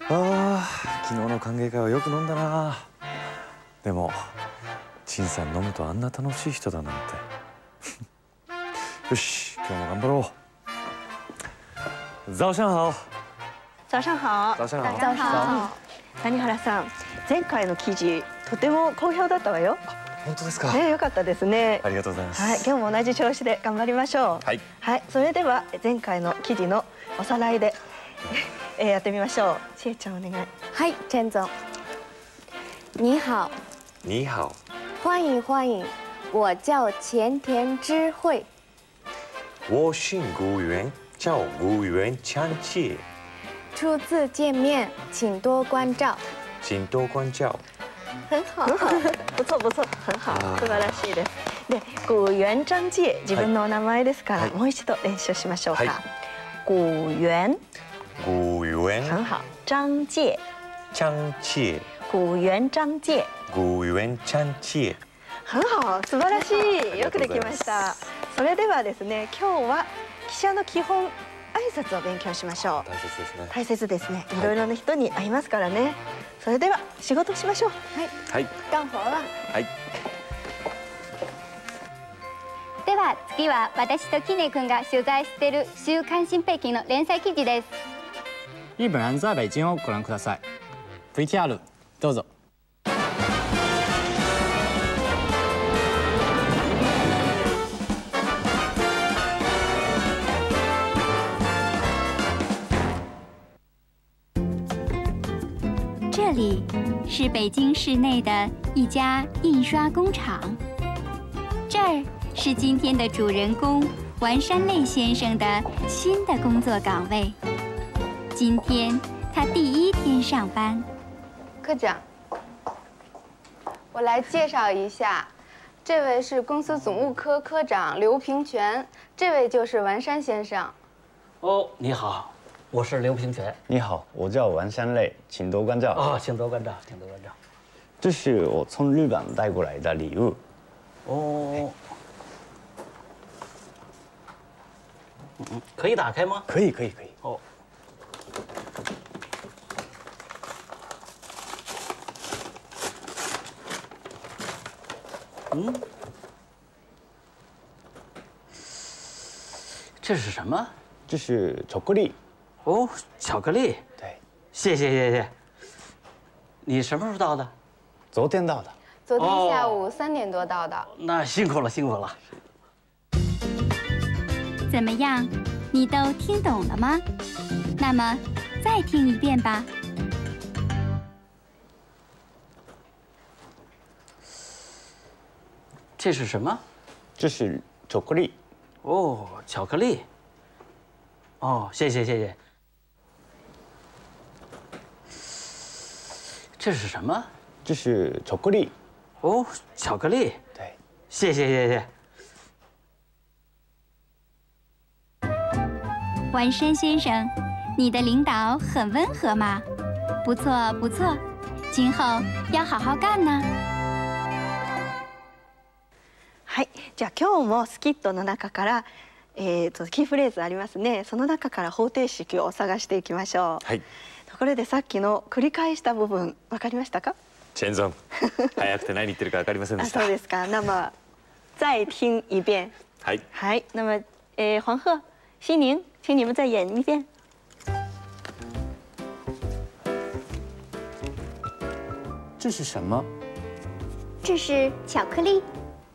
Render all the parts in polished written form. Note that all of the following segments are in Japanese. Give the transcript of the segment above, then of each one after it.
ああ、昨日の歓迎会はよく飲んだな。でも陳さん飲むとあんな楽しい人だなんて。よし、今日も頑張ろう。早上好。 早上好。 早上好。 早上好。谷原さん、前回の記事とても好評だったわよ。 本当ですか。 ね、良かったですね。 ありがとうございます。 はい、今日も同じ調子で頑張りましょう。 はい。 はい、それでは前回の記事のおさらいでやってみましょう。しえちゃんお願い。 はい、陈总。你好。 你好。 欢迎欢迎，我叫前田知惠。 我姓古元，叫古元强介。 初次见面，请多关照。 请多关照。 很好， 很好，不错不错，很好，素晴らしいです。で、古元章介、自分のお名前ですから、もう一度練習しましょうか。古元。 古元。 很好，章介。 强介。 古元章介。 古元强介。 很好、素晴らしい。よくできました。それではですね、今日は記者の基本挨拶を勉強しましょう。 大切ですね。 大切ですね。いろいろな人に会いますからね。それでは仕事しましょう。 はい。 はい。 干活了。 はい。 では次は私とキネ君が取材している週刊新北京の連載記事です。 日本人在北京をご覧ください。VTR どうぞ。 这里是北京市内的一家印刷工厂，这儿是今天的主人公丸山类先生的新的工作岗位。今天他第一天上班。 科长，我来介绍一下，这位是公司总务科科长刘平全，这位就是丸山先生。 哦，你好。我是刘平全。 你好，我叫丸山类，请多关照。 哦，请多关照，请多关照。 这是我从日本带过来的礼物。 哦，可以打开吗？ 可以，可以，可以。 哦。这是什么？ 这是巧克力。 哦，巧克力。 对， 谢谢谢谢。你什么时候到的？ 昨天到的。 昨天下午3点多到的。 那辛苦了辛苦了。 怎么样，你都听懂了吗？那么再听一遍吧。 这是什么？ 这是巧克力。 哦，巧克力。哦，谢谢谢谢。这是什么？ 这是巧克力。 哦，巧克力。 对， 谢谢谢谢。 丸山先生，你的领导很温和嘛？不错不错，今后要好好干呢。 はい、じゃあ今日もスキットの中からキーフレーズありますね。その中から方程式を探していきましょう。 はい。 ところでさっきの繰り返した部分わかりましたか？ チェンゾン。早くて何言ってるかわかりませんでした。 そうですか。那么再听一遍。 はい。 はい。那么黄鹤、西宁，请你们再演一遍。 这是什么？ 这是巧克力。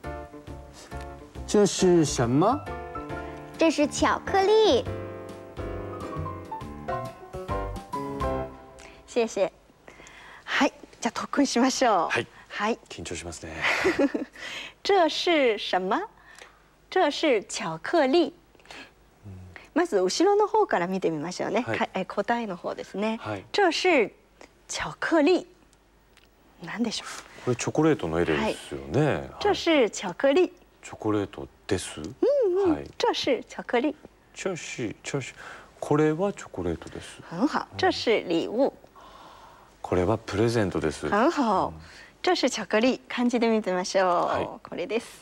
这是什么？ 这是巧克力。 谢谢。はい、じゃあ特訓しましょう。 はい。 はい。 緊張しますね。 这是什么？这是巧克力。まず後ろの方から見てみましょうね。はい、答えの方ですね。はい。这是巧克力。なんでしょう。 これチョコレートの絵ですよね。 这是巧克力。 チョコレートです。はい。 这是巧克力。 这是これはチョコレートです。 很好，这是礼物。 これはプレゼントです。 很好，这是巧克力。漢字で見てみましょう。これです。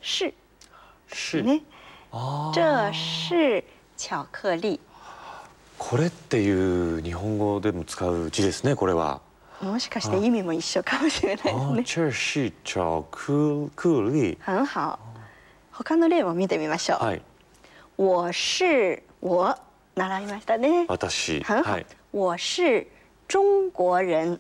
是。 是。 ね。这是巧克力。 これっていう日本語でも使う字ですね。これは。 もしかして意味も一緒かもしれないですね。 这是巧克力。 很好。他の例を見てみましょう。 はい。 我是我習いましたね。 私。 很好。我是中国人。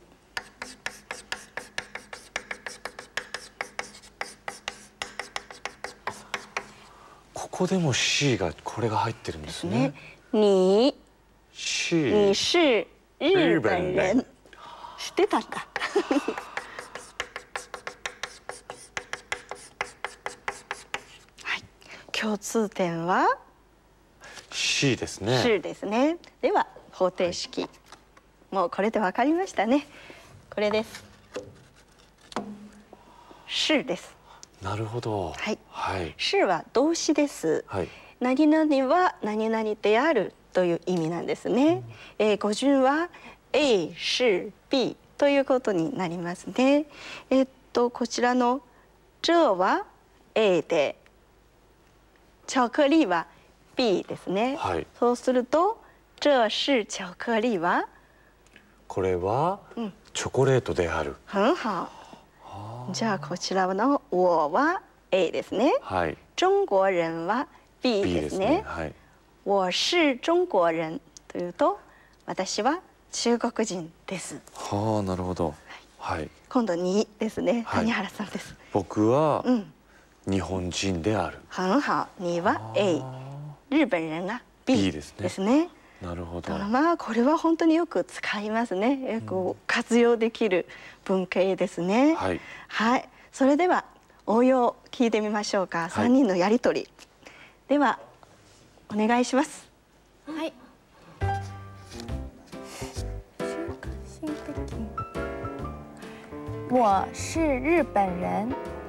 ここでも C がこれが入ってるんですね。 你是日本人。知ってたんだ。はい。共通点は C ですね。 C ですね。では方程式、もうこれでわかりましたね。これです。C です。なるほど。 はい。 はい。 C は動詞です。 はい。 何々は何々であるという意味なんですね。語順は A、C、B ということになりますね。こちらの这は A で、巧克力は B ですね。はい。そうすると这是巧克力はこれはチョコレートである。 很好。じゃあこちらの我は A ですね。はい。中国人は B ですね。はい。我是中国人というと私は中国人です。 はあ、なるほど。はい。 今度2ですね。谷原さんです。 僕は日本人である。 很好。2は A。日本人が B ですね。 なるほど。 まあこれは本当によく使いますね。こう活用できる文型ですね。はい。はい。それでは応用聞いてみましょうか。3人のやりとり。ではお願いします。 はい。我是日本人。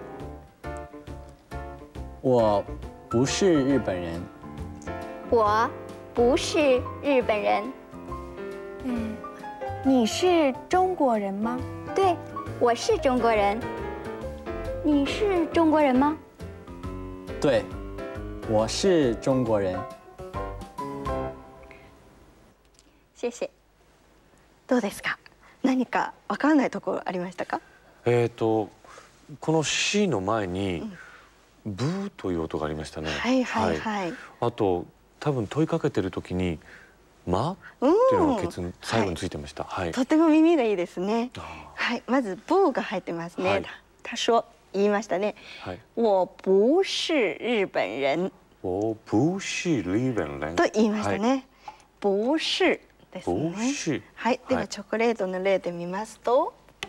我不是日本人。 我不是日本人。 你是中国人吗？ 对，我是中国人。你是中国人吗？ 对，我是中国人。 谢谢。どうですか？何かわからないところありましたか？ この C の前にブーという音がありましたね。はいはいはい。あと多分問いかけてる時にまっていうのが最後についてました。はい。 とても耳がいいですね。はい。まずブーが入ってますね。他说言いましたね。はい。我不是日本人。 我不是日本人。 と言いましたね。不是ですね。はい。ではチョコレートの例で見ますと、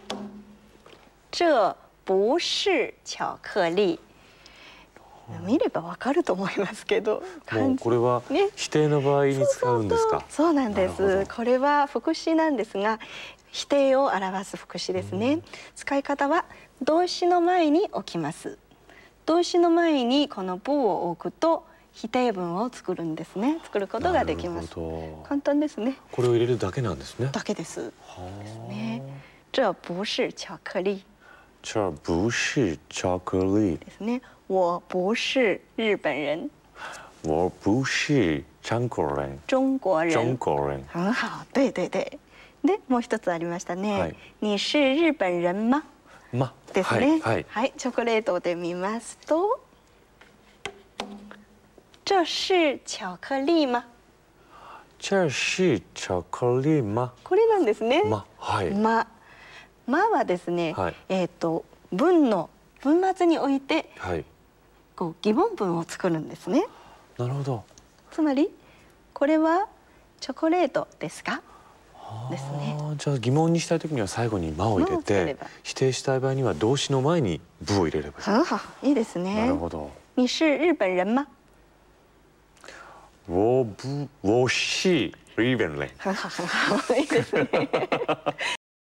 这不是巧克力。見ればわかると思いますけど、 もうこれは否定の場合に使うんですか？ そうなんです。これは副詞なんですが、否定を表す副詞ですね。使い方は動詞の前に置きます。動詞の前にこの「ぶ」を置くと否定文を作るんですね。作ることができます。簡単ですね。 これを入れるだけなんですね。 だけです。ね。这不是巧克力。 这不是巧克力。 ですね。我不是日本人。 我不是中国人。 中国人。 中国人。 很好。对对对。でもう一つありましたね。你是日本人吗？ですね。はい。チョコレートで見ますと、这是巧克力吗？ 这是巧克力吗？ これなんですね。 はい。 まはですね、文の文末において、こう疑問文を作るんですね。 なるほど。 つまりこれはチョコレートですか？ですね。 じゃあ疑問にしたいときには最後に「ま」を入れて、否定したい場合には動詞の前に「ぶ」を入れればいい。いいですね。 なるほど。 你是日本人吗？ 我是日本人。 いいですね。